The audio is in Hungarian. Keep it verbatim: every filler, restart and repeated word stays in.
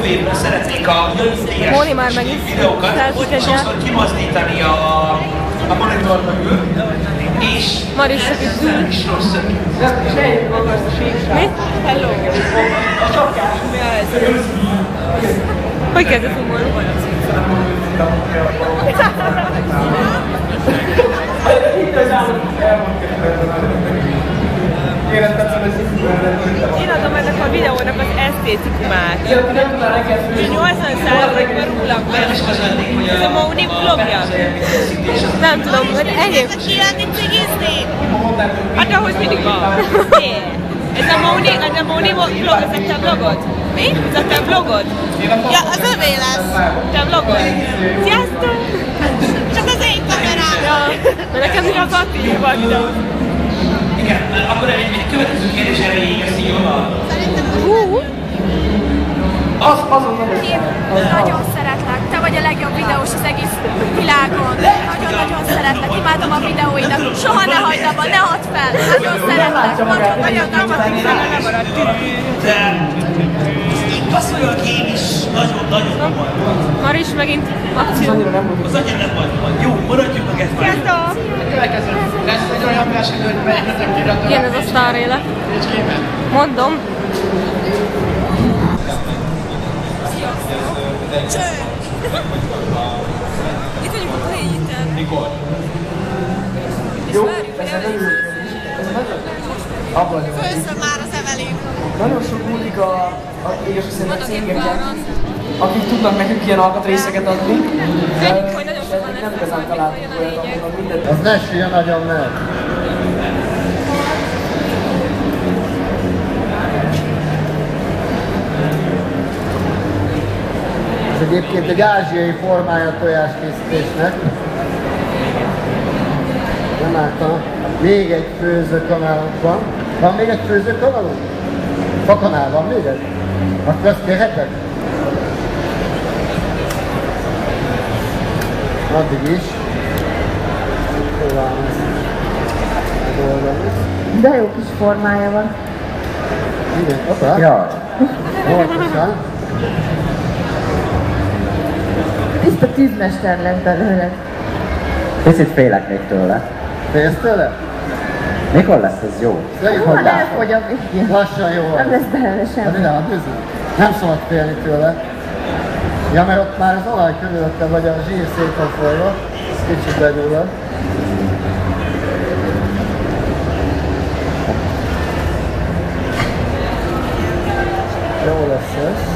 évről szeretnék a nyugdíjas videókat sokszor kimozdítani a, a monitor mögül, és Maris csak itt ül. Mi? Hello! A csapkás! Mi ez? Hogy kezdett umolni? Én adom ennek a videónak az esztétikumát. nyolcvan százalékban rólam van. Ez a Móni vlogja. Nem tudom, hogy egyéb... Kiadni cigizni? Hát ahogy mindig van. Ez a Móni, ez a Móni vlog, ez a te vlogod? Mi? Ez a te vlogod? Ja, az övé lesz. Te vlogod? Sziasztok! Csak az én kamerám. Ja, de nekem mi az Atti van videó. Igen, akkor egy, egy következő kérdés erre égeszi jól. Hú! Az, azon nem Én nagyon szeretlek, te vagy a legjobb videós az egész világon. Nagyon-nagyon szeretlek, imádom a videóidat. Soha ne hagyd abba, ne add fel. Nagyon szeretlek, nagyon-nagyon szeretlek. De passzoljon ki én is nagyon-nagyon komoly. Maris megint akció. Az annyira nem volt van. Jó, maradjunk meg ezt már. Sziasztok! Következő. Lesz egy olyan verseny, hogy bejelentetem kiiratot. Igen, ez a sztár élet. Mondom. Cső! Itt vagyunk a Playiten. Mikor? És várjuk, hogy elég. Főször már az Evelyn. Nagyon sok múlik a, a égésűszerűen cégeken, akik tudnak nekünk ilyen alkatrészeket adni. Reméljük, hogy nagyon sokan Nem igazán találtuk olyat, ahol mindent. Az ne süllyön nagyon meg. Ez egyébként egy ázsiai formája a tojáskészítésnek. Nem ártana. Még egy főzőkanálunk van. Van még egy főzőkanálunk? Fakanál van még egy? Akkor azt kérhetek? Addig is. Próbálom ezt megoldani. De jó kis formája van. Igen, opa. Jaj. Óvatosan. Tiszta tűzmester lett belőle. Picit félek még tőle. Félsz tőle? Mikor lesz ez jó? Hol elfogy a végén. Lassan jó. Nem lesz belőle Hát semmi. ide van tűző. Nem szabad félni tőle. Ja, mert ott már az olaj körülötte, vagy a zsír szét van folyva. Ez kicsit begyullad. Jó lesz ez.